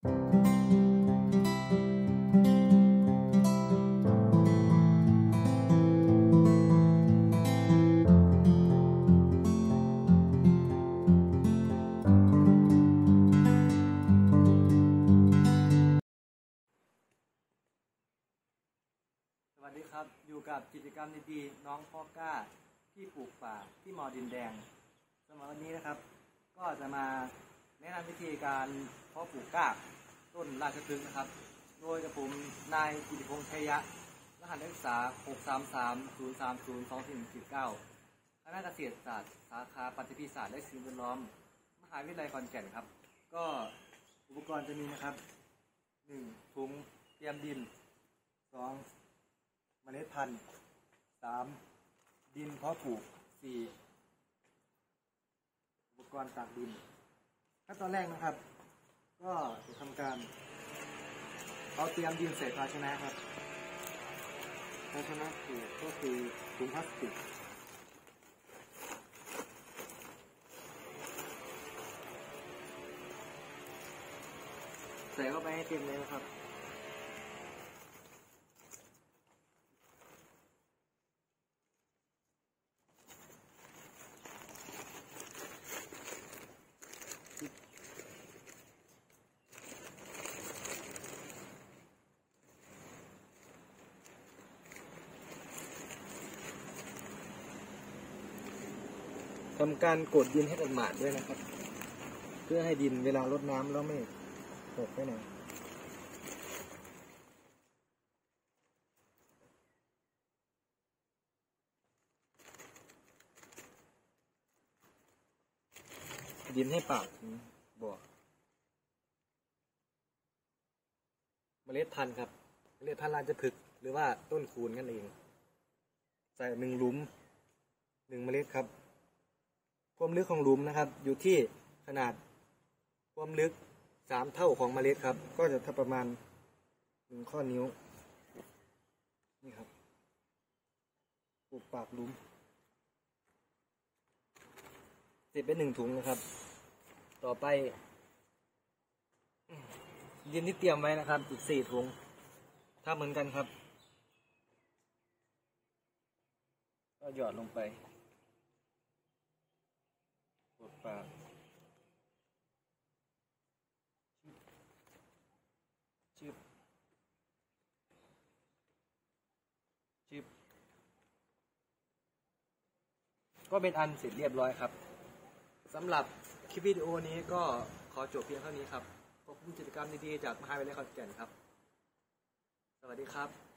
สวัสดีครับอยู่กับกิจกรรมดีๆน้องพ่อกล้าที่ปลูกป่าที่มอดินแดงสำหรับวันนี้นะครับก็จะมาแนะนำวิธีการเพาะปลูกกล้าต้นราชพฤกษ์นะครับโดยกับผมนายกิติพงษ์ชัยยะรหัสนักศึกษา63303024149คณะเกษตรศาสตร์สาขาปฏิพิศาสตร์และสิ่งแวดล้อมมหาวิทยาลัยขอนแก่นครับก็อุปกรณ์จะมีนะครับ1ถุงเตรียมดิน2เมล็ดพันธุ์3ดินเพาะปลูก4อุปกรณ์ตากดินขั้นตอนแรกนะครับก็จะทำการเอาเตรียมดินใส่ภาชนะครับภาชนะก็คือถุงพลาสติกใส่เข้าไปให้เต็มเลยนะครับทำการกดดินให้หมาดๆด้วยนะครับเพื่อให้ดินเวลารดน้ำแล้วไม่ตกไปไหนดินให้ปากบ่อเมล็ดพันธุ์ครับเมล็ดพันธุ์ราชพฤกษ์หรือว่าต้นคูนกันเองใส่1 หลุม 1 เมล็ดครับความลึกของหลุมนะครับอยู่ที่ขนาดความลึก3 เท่าของเมล็ดครับก็จะประมาณ1 ข้อนิ้วนี่ครับปลูกปากหลุมเสร็จไป1 ถุงนะครับต่อไปดินที่เตรียมไว้นะครับอีก4 ถุงถ้าเหมือนกันครับก็หยอดลงไปกดปากชึบก็เป็นอันเสร็จเรียบร้อยครับสำหรับคลิปวิดีโอนี้ก็ขอจบเพียงเท่านี้ครับขอบคุณกิจกรรมดีๆจากมหาวิทยาลัยขอนแก่นครับสวัสดีครับ